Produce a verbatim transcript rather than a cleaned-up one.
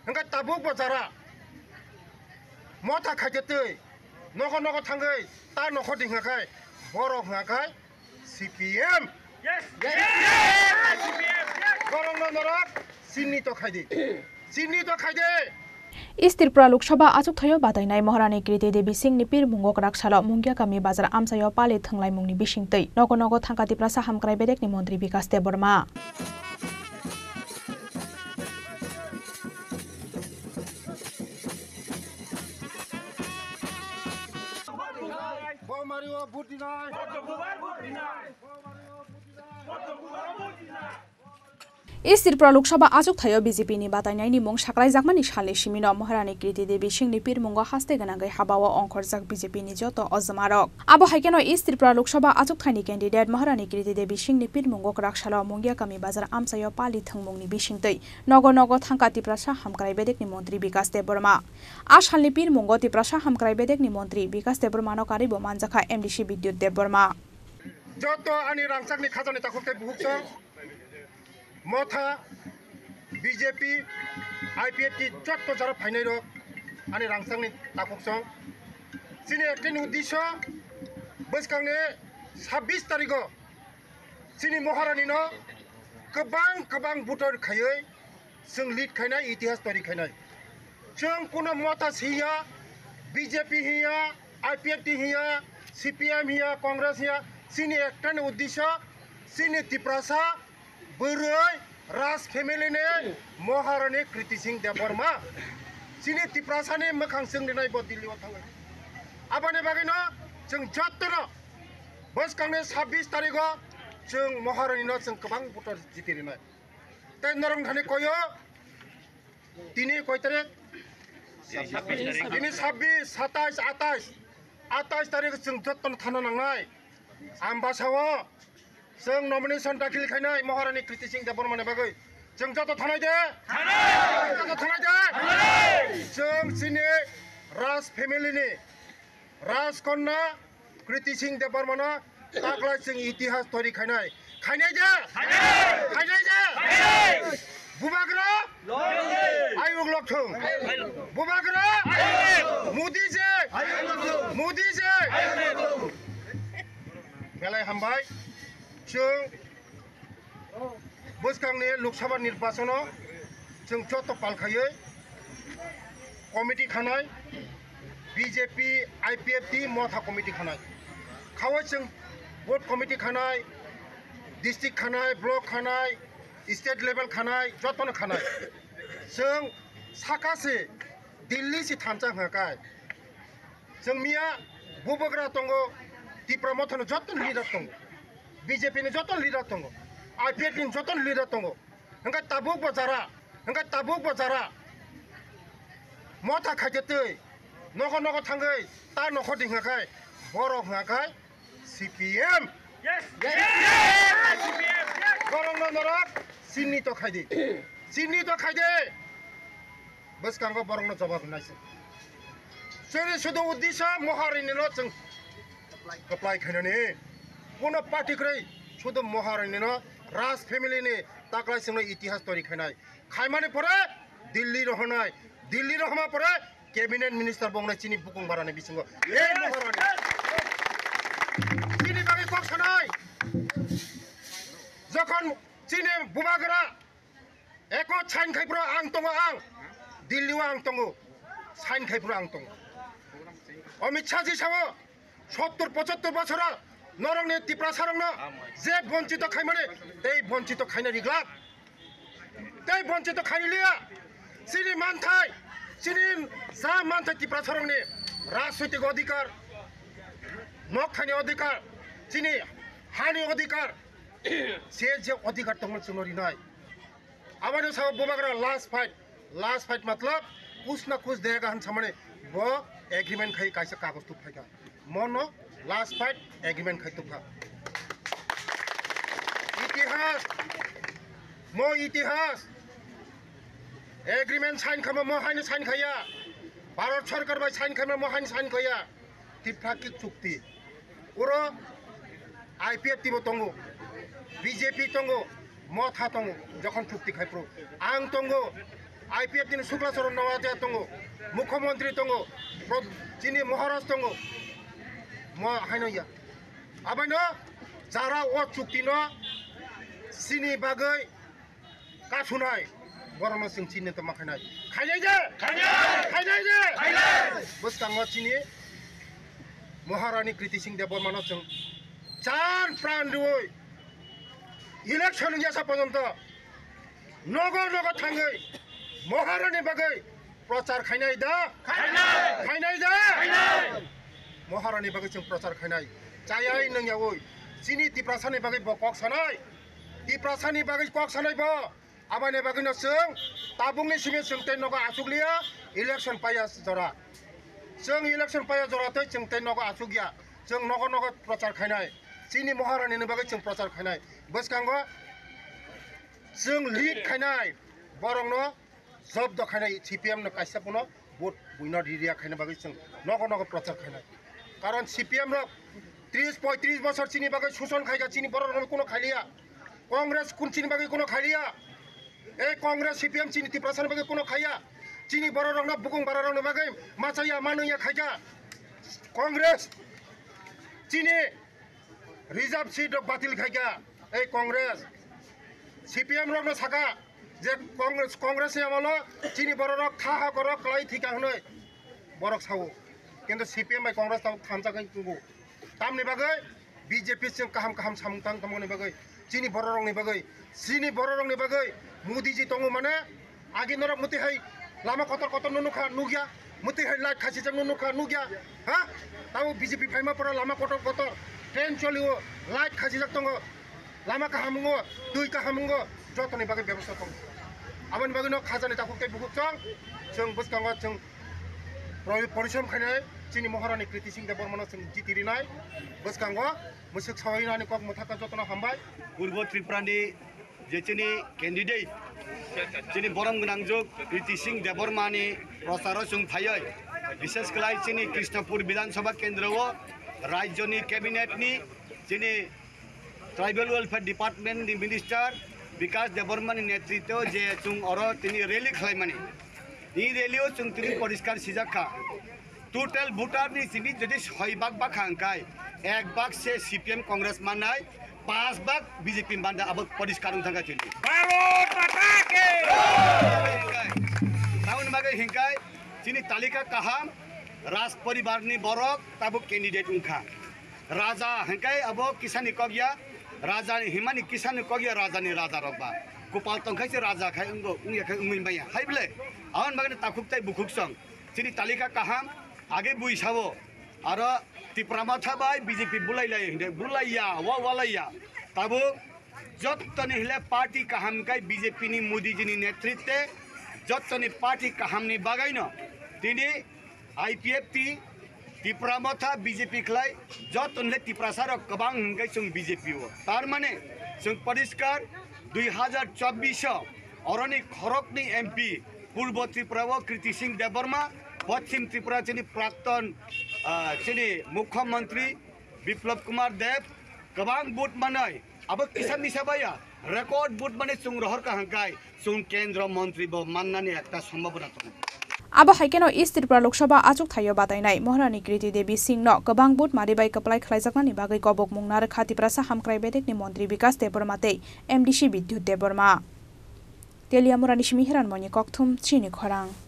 hingga tabuk bazara mota khajatei noko noko thangai ta noko dinghakai borok ngakai C P M yes yes C P M borok norak sini to khaide sini to khaide East Tripura Lok Sabha achuk thayo batainai Maharani Kriti Devi Singh ni pir mungok raksalo mungya kami bazar amsayo pale thanglai mungni bisingtei nogo nogo thangka Tripura saham krai bedek ni Montri Vikas Deborma East Tripura Lok Sabha achuk thayo B J P ni batainai ni mung sakrai jakmani sale simino Maharani Kriti Devi Singh ni pir mungo haste ganagai habao ongkhorjak B J P ni joto ojmarok abo haikeno East Tripura Lok Sabha achuk thaini candidate Maharani Kriti Devi Singh ni pir mungo raksalo mungya kami bazar amsayo pali thangmungni bisingtei nogo nogo thangka Tripura saham krai bedek ni Montri Vikas Deborma asalni pir mungo Tripura saham krai bedek ni Montri Vikas Deborma no karibo manjaka M D C Bidyut Deborma joto ani rangchakni khajani takukte buhukchang motha B J P I P F T joto jara phainai rok ani rangchakni takukchang sini ektin uddisho boskangne ছাব্বিশ tariko sini Maharani no kobang kobang voter khayoi जों lead khainai itihas tori khainai जों kuno mota hiya B J P hiya I P F T hiya C P M hiya Congress hiya sini ektin uddisho sini Tripura Beroi Ras family ne Maharani Kriti Singh Deborma sini Tripura ni mokhang sengdenai bo Delhi wa thangai abane bagino जों jotono boskangne ছাব্বিশ tariko जों Maharani no जों kobang voter jitirinai tai norong dhani koyo tini koi tarik tini ছাব্বিশ সাতাইশ আটাইশ আটাইশ tarik जों jotono thana nangnai ambasawo जों nomination दाखिल खायनाय Maharani Kriti Singh Deborma bagoi जों joto thanai de thanai joto thanai de thanai जों sini Ras family ni Ras konna Kriti Singh Deborma no taklai जों itihas tori khainai khainai de khainai khainai de khainai bubagra ayuk lokthung bubagra modi je modi je belai hambai जों boskangne Lok Sabha nirbachano जों joto palkhayoi committee khanai B J P I P F T motha committee khanai khawai जों vote committee khanai district khanai block khanai state level khanai jotono khanai जों sakase Delhi si thanchang hakai जों miya bubagra tongo Tripura mothano jotono leader tongo B J P ni joton leader tongo I P F T ni joton leader tongo hingga tabuk bazara hingga tabuk bazara motha khajatei noko noko thangai ta noko dinghakai borok ngakai C P M yes yes C P M borok norak sini to khaide sini to khaide boskango borok no jawab naise sini sudo uddisha Maharani no जों apply khainani কোনো party করে শুধু Maharani no Ras family ni taklai singno itihas tori khainai khaimani pore Delhi rohnai Delhi rohma pore cabinet minister bongnai chini bukung barani bisingo ei Maharani chini bagi kok sanai যখন chini bubagra eko chain khaipro ang tongo ang Delhi wa ang tongo chain khaipro ang tongo Amit Shah ji sawo সত্তর পঁচাত্তর বছর নরংনে Tripura sarongno je bonchito khaimane tei bonchito khaina riglak tei bonchito khainilia sini manthai sini sa manthai Tripura sarongni rajnoitik odhikar nok khaini odhikar sini hani odhikar se je odhikar tongmo chunori nai abane sa bubagra last fight last fight matlab kuch na kuch dega han samane bo agreement khai kaisa kagos tu phaika mono last fight agreement khai tukha itihas mo itihas agreement sign khama mo haini sign khaya bharat sarkar bai sign khama mo haini sign khaya Tripura ki chukti uro I P F T bo tongo B J P tongo mo tha tongo jokhon chukti khaipro ang tongo IPF दिनै शुक्लाचरण नवाजा दङ मुख्यमंत्री दङ दिनै महाराज दङ म हायनया आबायनो Zara अ चुक्तिनो सिनि बागै कासुनाय बरनो जों चिनि त माखायनाय खायनाय जे खायनाय जे बुस्थाङो चिनि महारानी कृति सिंह देबबर्मानो जों चार प्राण रुय इलेक्शन जासा पर्यन्त नगर नगर थाङै महारानी बागै प्रचार खायनाय दा खायनाय दा महारानी बागै जों प्रचार खायनाय जायाय नोंयावै चिनि तिप्रासानि बागै बकक सानाय तिप्रासानि बागै कक सानाय ब आबायनि बागैनो जों ताबुंनि सिमे जों तेन नगर आसुगलिया इलेक्शन पाया जरा जों इलेक्शन पाया जरातै जों तेन नगर आसुगिया जों नगर नगर प्रचार खायनाय चिनि महारानीनि बागै जों प्रचार खायनाय बसकांगो जों लिड खायनाय बरंनो जब्द खायनाय सीपीएम न कायसापुनो भोट बुइना रिरिया खायनाय बागै जों नगर नगर प्रचार खायनाय कारण सीपीएम र तीस पैंतीस बছর চিনি বাগै শোষণ খাইগা চিনি বড় রকম কোনো খাইলিয়া কংগ্রেস কোন চিনি বাগै কোনো খাইলিয়া এই কংগ্রেস সিপিএম চিনি তিপ্রাসান বাগै কোনো খাইয়া চিনি বড় রকম বুকুং বড় রকম বাগै মাছাইয়া মানইয়া খাইগা কংগ্রেস চিনি রিজার্ভ সিট বাতিল খাইগা এই কংগ্রেস সিপিএম রকম সাকা যে কংগ্রেস কংগ্রেসে আমলো চিনি বড় রক খাহা করো ক্লাই ঠিকা হনৈ বড়ক সাও কিন্তু সিপিএম বাই কংগ্রেস তাও থামজাগै কুগु तामनि बागै बीजेपी जों काहाम काहाम सामतां तमनि बागै चिनि बर रंनि बागै चिनि बर रंनि बागै मोदी जी दङ माने आगे नरक मते हाय लामा कतर कतर नुनुखा नुगिया मते हाय लाइट खासि जों नुनुखा नुगिया हा ताव बीजेपी फाइमा पर लामा कतर कतर ट्रेन चलियो लाइट खासि जक दङ लामा काहामंगो दुइ काहामंगो जतनि बागै व्यवस्था दङ आबनि बागै न खाजानि ताखुकै बुगुचं जों बसकांगा जों परिश्रम खायनाय चिनि महारानी कृति सिंह देबबर्मानो जों जितिरिनाय बसकांगो मुसुक सावैनानि कक मुथाका जतन हामबाय पूर्व त्रिपुरानि जे चिनि कैंडिडेट चिनि बरम गनांजुग कृति सिंह देबबर्मानि प्रचार जों फायै विशेष कलाई चिनि कृष्णपुर विधानसभा केन्द्रआव राज्यनि कैबिनेटनि चिनि ट्राइबल वेलफेयर डिपार्टमेंटनि मिनिस्टार विकास देबबर्मानि नेतृत्व जे जों अर तिनि रैली खालामनानै इ रैलियाव जों तिनि परिष्कार सिजाखा टोटल भोटारनि चिनि जदि छय भाग बा खांकाय एक भाग से सीपीएम कांग्रेस माननाय पांच भाग बीजेपी माननाय अब परिष्कार थांगा चिनि भारत माता के टाउन बागै हिंकाय चिनि तालिका काहाम राज परिवारनि बरक ताबो कैंडिडेट उखा राजा हिंकाय अब किसानी कगिया राजा हिमानी किसानी कगिया राजानि राजा रबा गोपाल तंखाय से राजा खाय उंगो उंगिया खाय उंगिबाया हायबले आवन बागै ताखुकताय बुखुकसं चिनि तालिका काहाम आगे बुइसावो आरो तिप्रामा थाबाय बीजेपी बुलाइलाय हिंदे बुलाइया वा वालाइया ताबो जत्तनि हिले पार्टी काहामकाय बीजेपी नि मोदी जी नि नेतृत्वे जत्तनि पार्टी काहामनि बागायनो तिनि आईपीएफ ति तिप्रामा था बीजेपी खलाय जत्तनले तिप्रासार कबां हिंगाय जों बीजेपी वो तार माने जों परिष्कार दुई हजार चौबीस अरनि खरकनि एमपी पूर्व त्रिपुराव कृति सिंह देबबर्मा पश्चिम त्रिपुरा चिनी प्राक्तन चिनी मुख्यमंत्री विप्लव कुमार देव कबां बुट मानय अब किसान निसाबाया रेकर्ड बुट माने सुं रहर का हंकाय सुं केंद्र मंत्री ब माननानि एकटा सम्भावना दं आबो हाइकेनो ईस्ट त्रिपुरा लोकसभा आजुक थायो बादायनाय महारानी कृति देवी सिंह न गोबां बुट मारिबाय कप्लाय खलायजाकनानि बागै गबक मुंनार खातिप्रासा हामक्राय बेदेकनि मन्त्री विकास देबबर्माते एमडीसी विद्युत देबबर्मा तेलिया मुरानि सिमिहिरान मनि कक्थुम चिनि खरां।